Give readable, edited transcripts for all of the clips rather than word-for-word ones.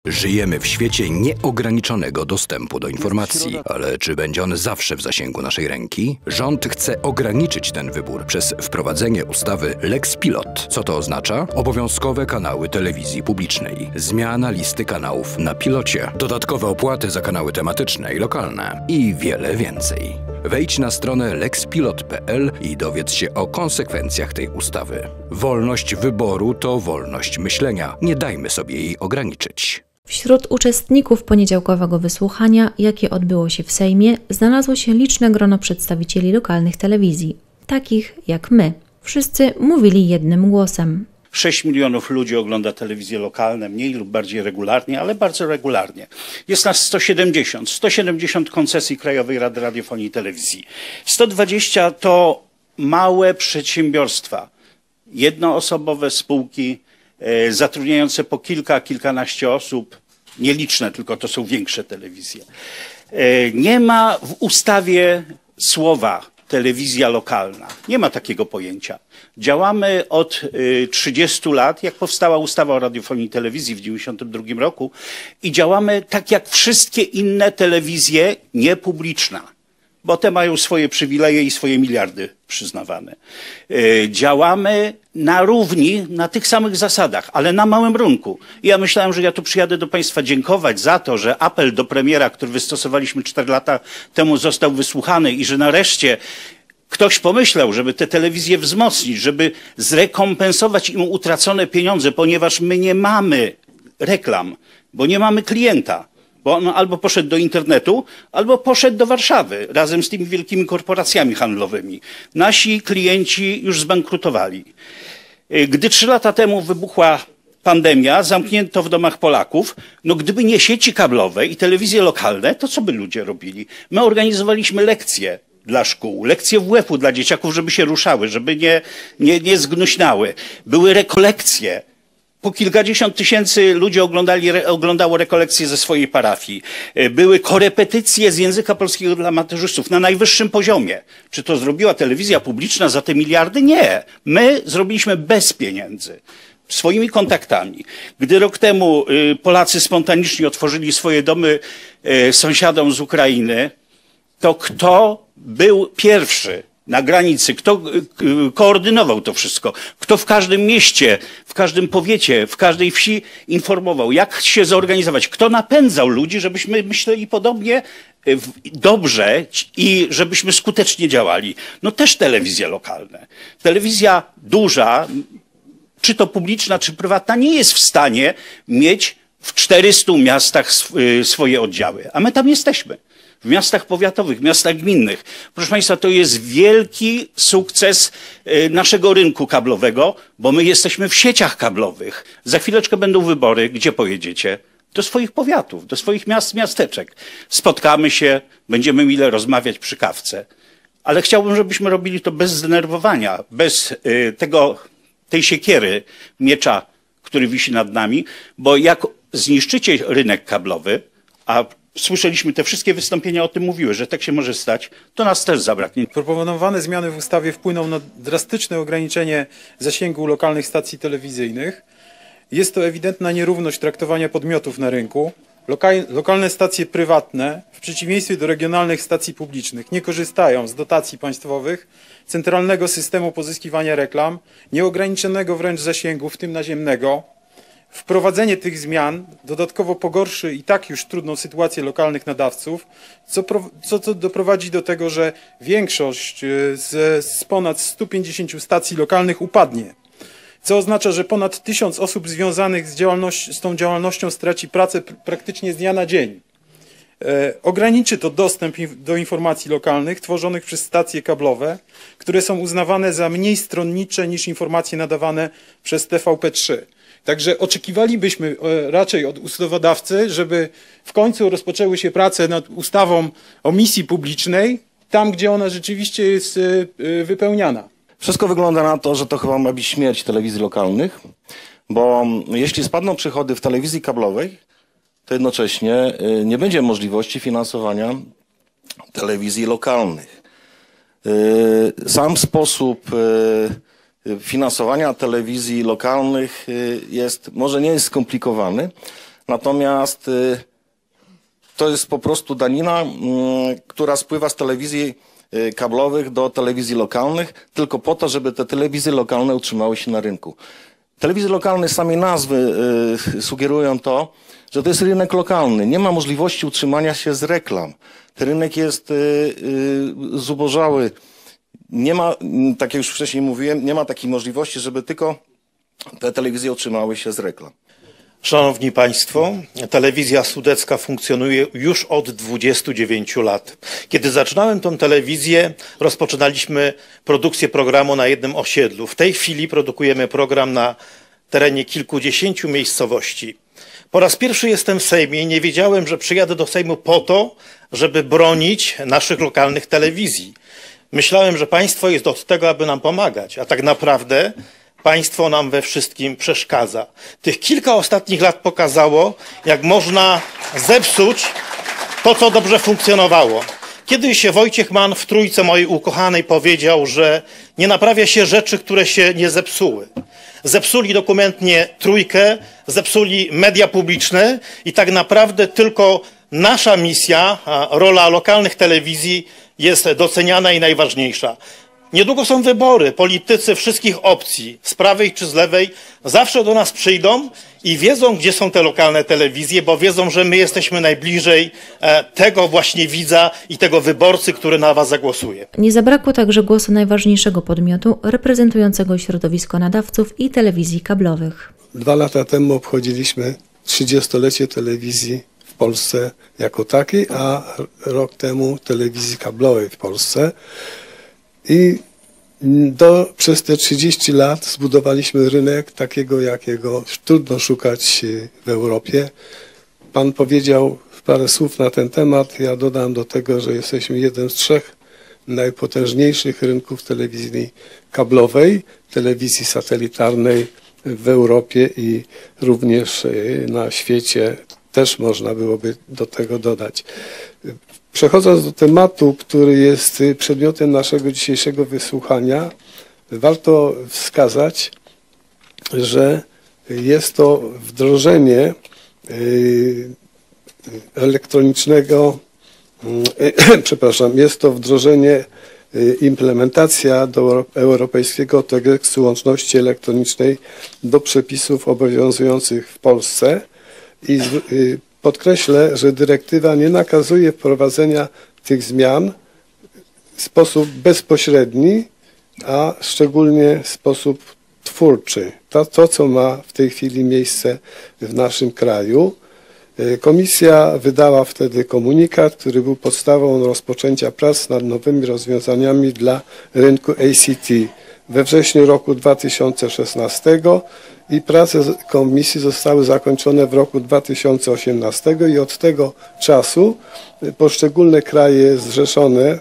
Żyjemy w świecie nieograniczonego dostępu do informacji, ale czy będzie on zawsze w zasięgu naszej ręki? Rząd chce ograniczyć ten wybór przez wprowadzenie ustawy Lex Pilot. Co to oznacza? Obowiązkowe kanały telewizji publicznej, zmiana listy kanałów na pilocie, dodatkowe opłaty za kanały tematyczne i lokalne i wiele więcej. Wejdź na stronę lexpilot.pl i dowiedz się o konsekwencjach tej ustawy. Wolność wyboru to wolność myślenia. Nie dajmy sobie jej ograniczyć. Wśród uczestników poniedziałkowego wysłuchania, jakie odbyło się w Sejmie, znalazło się liczne grono przedstawicieli lokalnych telewizji, takich jak my. Wszyscy mówili jednym głosem. 6 milionów ludzi ogląda telewizje lokalne, mniej lub bardziej regularnie, ale bardzo regularnie. Jest nas 170 koncesji Krajowej Rady Radiofonii i Telewizji. 120 to małe przedsiębiorstwa, jednoosobowe spółki zatrudniające po kilkanaście osób, nieliczne, tylko to są większe telewizje. Nie ma w ustawie słowa telewizja lokalna. Nie ma takiego pojęcia. Działamy od 30 lat, jak powstała ustawa o radiofonii i telewizji w 1992 roku i działamy tak jak wszystkie inne telewizje niepubliczne, bo te mają swoje przywileje i swoje miliardy przyznawane. Działamy na równi, na tych samych zasadach, ale na małym rynku. I ja myślałem, że ja tu przyjadę do Państwa dziękować za to, że apel do premiera, który wystosowaliśmy 4 lata temu, został wysłuchany i że nareszcie ktoś pomyślał, żeby te telewizje wzmocnić, żeby zrekompensować im utracone pieniądze, ponieważ my nie mamy reklam, bo nie mamy klienta. Bo on albo poszedł do internetu, albo poszedł do Warszawy razem z tymi wielkimi korporacjami handlowymi. Nasi klienci już zbankrutowali. Gdy 3 lata temu wybuchła pandemia, zamknięto w domach Polaków, no gdyby nie sieci kablowe i telewizje lokalne, to co by ludzie robili? My organizowaliśmy lekcje dla szkół, lekcje WF-u dla dzieciaków, żeby się ruszały, żeby nie zgnuśnały. Były rekolekcje. Po kilkadziesiąt tysięcy ludzi oglądało rekolekcje ze swojej parafii. Były korepetycje z języka polskiego dla maturzystów na najwyższym poziomie. Czy to zrobiła telewizja publiczna za te miliardy? Nie. My zrobiliśmy bez pieniędzy. Swoimi kontaktami. Gdy rok temu Polacy spontanicznie otworzyli swoje domy sąsiadom z Ukrainy, to kto był pierwszy na granicy, kto koordynował to wszystko, kto w każdym mieście, w każdym powiecie, w każdej wsi informował, jak się zorganizować, kto napędzał ludzi, żebyśmy myśleli podobnie dobrze i żebyśmy skutecznie działali. No też telewizje lokalne. Telewizja duża, czy to publiczna, czy prywatna, nie jest w stanie mieć w 400 miastach swoje oddziały, a my tam jesteśmy. W miastach powiatowych, miastach gminnych. Proszę Państwa, to jest wielki sukces naszego rynku kablowego, bo my jesteśmy w sieciach kablowych. Za chwileczkę będą wybory. Gdzie pojedziecie? Do swoich powiatów, do swoich miast, miasteczek. Spotkamy się, będziemy mile rozmawiać przy kawce. Ale chciałbym, żebyśmy robili to bez zdenerwowania, bez tej siekiery, miecza, który wisi nad nami, bo jak zniszczycie rynek kablowy, a słyszeliśmy, te wszystkie wystąpienia o tym mówiły, że tak się może stać, to nas też zabraknie. Proponowane zmiany w ustawie wpłyną na drastyczne ograniczenie zasięgu lokalnych stacji telewizyjnych. Jest to ewidentna nierówność traktowania podmiotów na rynku. Lokalne stacje prywatne, w przeciwieństwie do regionalnych stacji publicznych, nie korzystają z dotacji państwowych, centralnego systemu pozyskiwania reklam, nieograniczonego wręcz zasięgu, w tym naziemnego. Wprowadzenie tych zmian dodatkowo pogorszy i tak już trudną sytuację lokalnych nadawców, co doprowadzi do tego, że większość z ponad 150 stacji lokalnych upadnie. Co oznacza, że ponad 1000 osób związanych z tą działalnością straci pracę praktycznie z dnia na dzień. Ograniczy to dostęp do informacji lokalnych tworzonych przez stacje kablowe, które są uznawane za mniej stronnicze niż informacje nadawane przez TVP3. Także oczekiwalibyśmy raczej od ustawodawcy, żeby w końcu rozpoczęły się prace nad ustawą o misji publicznej, tam gdzie ona rzeczywiście jest wypełniana. Wszystko wygląda na to, że to chyba ma być śmierć telewizji lokalnych, bo jeśli spadną przychody w telewizji kablowej, to jednocześnie nie będzie możliwości finansowania telewizji lokalnych. Sam sposób finansowania telewizji lokalnych może nie jest skomplikowany, natomiast to jest po prostu danina, która spływa z telewizji kablowych do telewizji lokalnych, tylko po to, żeby te telewizje lokalne utrzymały się na rynku. Telewizje lokalne, same nazwy sugerują to, że to jest rynek lokalny. Nie ma możliwości utrzymania się z reklam. Ten rynek jest zubożały. Nie ma, tak jak już wcześniej mówiłem, nie ma takiej możliwości, żeby tylko te telewizje utrzymały się z reklam. Szanowni Państwo, telewizja sudecka funkcjonuje już od 29 lat. Kiedy zaczynałem tę telewizję, rozpoczynaliśmy produkcję programu na jednym osiedlu. W tej chwili produkujemy program na terenie kilkudziesięciu miejscowości. Po raz pierwszy jestem w Sejmie i nie wiedziałem, że przyjadę do Sejmu po to, żeby bronić naszych lokalnych telewizji. Myślałem, że państwo jest od tego, aby nam pomagać, a tak naprawdę państwo nam we wszystkim przeszkadza. Tych kilka ostatnich lat pokazało, jak można zepsuć to, co dobrze funkcjonowało. Kiedyś Wojciech Mann w Trójce mojej ukochanej powiedział, że nie naprawia się rzeczy, które się nie zepsuły. Zepsuli dokumentnie Trójkę, zepsuli media publiczne i tak naprawdę tylko nasza misja, rola lokalnych telewizji jest doceniana i najważniejsza. Niedługo są wybory. Politycy wszystkich opcji, z prawej czy z lewej, zawsze do nas przyjdą i wiedzą, gdzie są te lokalne telewizje, bo wiedzą, że my jesteśmy najbliżej tego właśnie widza i tego wyborcy, który na was zagłosuje. Nie zabrakło także głosu najważniejszego podmiotu reprezentującego środowisko nadawców i telewizji kablowych. 2 lata temu obchodziliśmy 30-lecie telewizji w Polsce jako takiej, a rok temu telewizji kablowej w Polsce. I przez te 30 lat zbudowaliśmy rynek takiego, jakiego trudno szukać w Europie. Pan powiedział parę słów na ten temat. Ja dodam do tego, że jesteśmy jednym z 3 najpotężniejszych rynków telewizji kablowej, telewizji satelitarnej w Europie i również na świecie. Też można byłoby do tego dodać. Przechodząc do tematu, który jest przedmiotem naszego dzisiejszego wysłuchania, warto wskazać, że jest to wdrożenie elektronicznego, jest to wdrożenie, implementacja do Europejskiego Kodeksu Łączności Elektronicznej do przepisów obowiązujących w Polsce i podkreślę, że dyrektywa nie nakazuje wprowadzenia tych zmian w sposób bezpośredni, a szczególnie w sposób twórczy. To, co ma w tej chwili miejsce w naszym kraju. Komisja wydała wtedy komunikat, który był podstawą rozpoczęcia prac nad nowymi rozwiązaniami dla rynku ACT we wrześniu roku 2016 i prace komisji zostały zakończone w roku 2018 i od tego czasu poszczególne kraje zrzeszone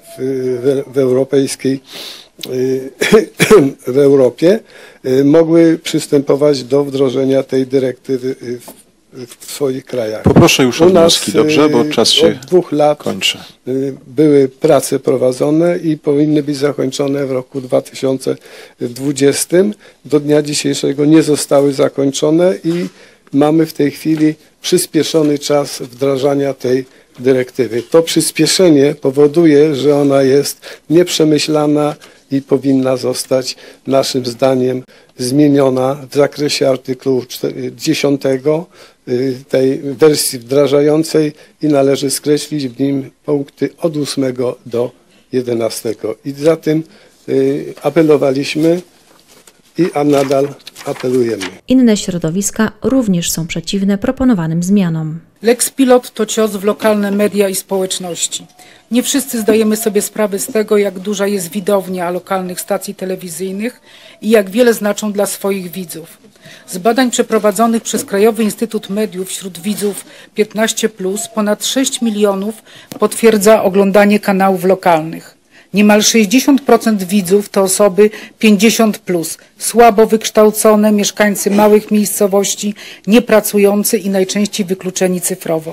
w Europie mogły przystępować do wdrożenia tej dyrektywy w swoich krajach. Poproszę już o wnioski, dobrze, bo czas się od 2 lat kończy. Były prace prowadzone i powinny być zakończone w roku 2020. Do dnia dzisiejszego nie zostały zakończone i mamy w tej chwili przyspieszony czas wdrażania tej dyrektywy. To przyspieszenie powoduje, że ona jest nieprzemyślana i powinna zostać naszym zdaniem zmieniona w zakresie artykułu 10 tej wersji wdrażającej i należy skreślić w nim punkty od 8 do 11. I za tym apelowaliśmy a nadal apelujemy. Inne środowiska również są przeciwne proponowanym zmianom. Lex Pilot to cios w lokalne media i społeczności. Nie wszyscy zdajemy sobie sprawę z tego, jak duża jest widownia lokalnych stacji telewizyjnych i jak wiele znaczą dla swoich widzów. Z badań przeprowadzonych przez Krajowy Instytut Mediów wśród widzów 15+, ponad 6 milionów potwierdza oglądanie kanałów lokalnych. Niemal 60% widzów to osoby 50+, słabo wykształcone, mieszkańcy małych miejscowości, niepracujący i najczęściej wykluczeni cyfrowo.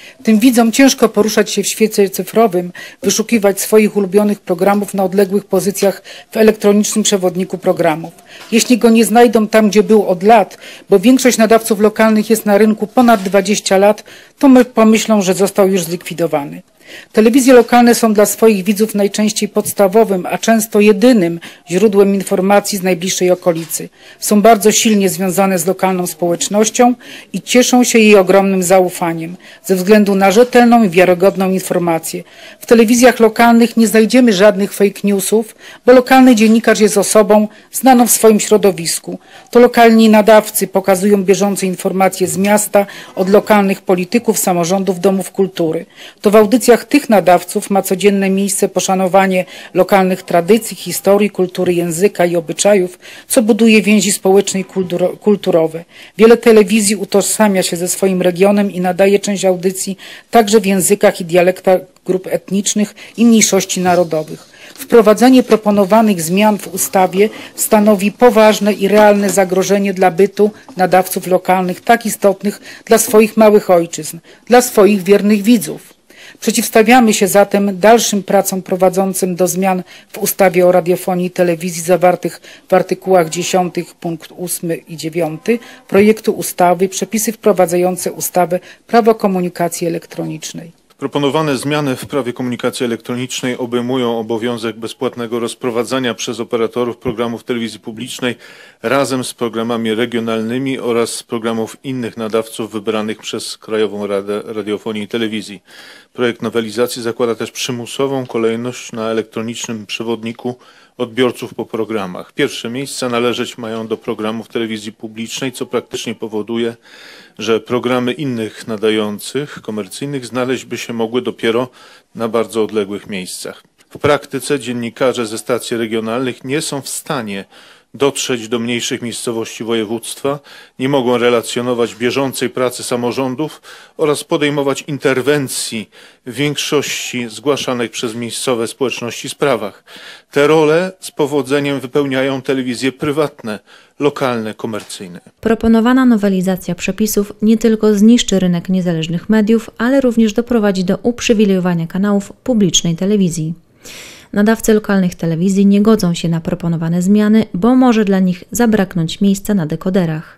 Tym widzom ciężko poruszać się w świecie cyfrowym, wyszukiwać swoich ulubionych programów na odległych pozycjach w elektronicznym przewodniku programów. Jeśli go nie znajdą tam, gdzie był od lat, bo większość nadawców lokalnych jest na rynku ponad 20 lat, to pomyślą, że został już zlikwidowany. Telewizje lokalne są dla swoich widzów najczęściej podstawowym, a często jedynym źródłem informacji z najbliższej okolicy. Są bardzo silnie związane z lokalną społecznością i cieszą się jej ogromnym zaufaniem ze względu na rzetelną i wiarygodną informację. W telewizjach lokalnych nie znajdziemy żadnych fake newsów, bo lokalny dziennikarz jest osobą znaną w swoim środowisku. To lokalni nadawcy pokazują bieżące informacje z miasta od lokalnych polityków, samorządów, domów kultury. To w audycjach tych nadawców ma codzienne miejsce poszanowanie lokalnych tradycji, historii, kultury, języka i obyczajów, co buduje więzi społeczne i kulturowe. Wiele telewizji utożsamia się ze swoim regionem i nadaje część audycji także w językach i dialektach grup etnicznych i mniejszości narodowych. Wprowadzenie proponowanych zmian w ustawie stanowi poważne i realne zagrożenie dla bytu nadawców lokalnych, tak istotnych dla swoich małych ojczyzn, dla swoich wiernych widzów. Przeciwstawiamy się zatem dalszym pracom prowadzącym do zmian w ustawie o radiofonii i telewizji zawartych w artykułach 10 punkt 8 i 9 projektu ustawy Przepisy wprowadzające ustawę Prawo komunikacji elektronicznej. Proponowane zmiany w prawie komunikacji elektronicznej obejmują obowiązek bezpłatnego rozprowadzania przez operatorów programów telewizji publicznej razem z programami regionalnymi oraz z programów innych nadawców wybranych przez Krajową Radę Radiofonii i Telewizji. Projekt nowelizacji zakłada też przymusową kolejność na elektronicznym przewodniku odbiorców po programach. Pierwsze miejsca należeć mają do programów telewizji publicznej, co praktycznie powoduje, że programy innych nadających, komercyjnych znaleźć by się mogły dopiero na bardzo odległych miejscach. W praktyce dziennikarze ze stacji regionalnych nie są w stanie dotrzeć do mniejszych miejscowości województwa, nie mogą relacjonować bieżącej pracy samorządów oraz podejmować interwencji w większości zgłaszanych przez miejscowe społeczności sprawach. Te role z powodzeniem wypełniają telewizje prywatne, lokalne, komercyjne. Proponowana nowelizacja przepisów nie tylko zniszczy rynek niezależnych mediów, ale również doprowadzi do uprzywilejowania kanałów publicznej telewizji. Nadawcy lokalnych telewizji nie godzą się na proponowane zmiany, bo może dla nich zabraknąć miejsca na dekoderach.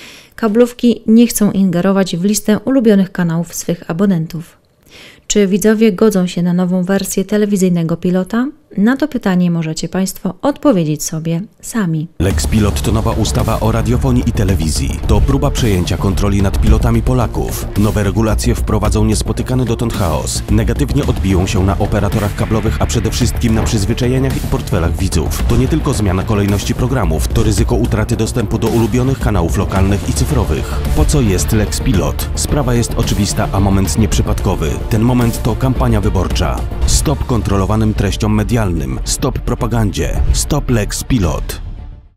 Kablówki nie chcą ingerować w listę ulubionych kanałów swych abonentów. Czy widzowie godzą się na nową wersję telewizyjnego pilota? Na to pytanie możecie Państwo odpowiedzieć sobie sami. Lex Pilot to nowa ustawa o radiofonii i telewizji. To próba przejęcia kontroli nad pilotami Polaków. Nowe regulacje wprowadzą niespotykany dotąd chaos. Negatywnie odbiją się na operatorach kablowych, a przede wszystkim na przyzwyczajeniach i portfelach widzów. To nie tylko zmiana kolejności programów, to ryzyko utraty dostępu do ulubionych kanałów lokalnych i cyfrowych. Po co jest Lex Pilot? Sprawa jest oczywista, a moment nieprzypadkowy. Ten moment to kampania wyborcza. Stop kontrolowanym treściom medialnym. Stop propagandzie. Stop Lex Pilot.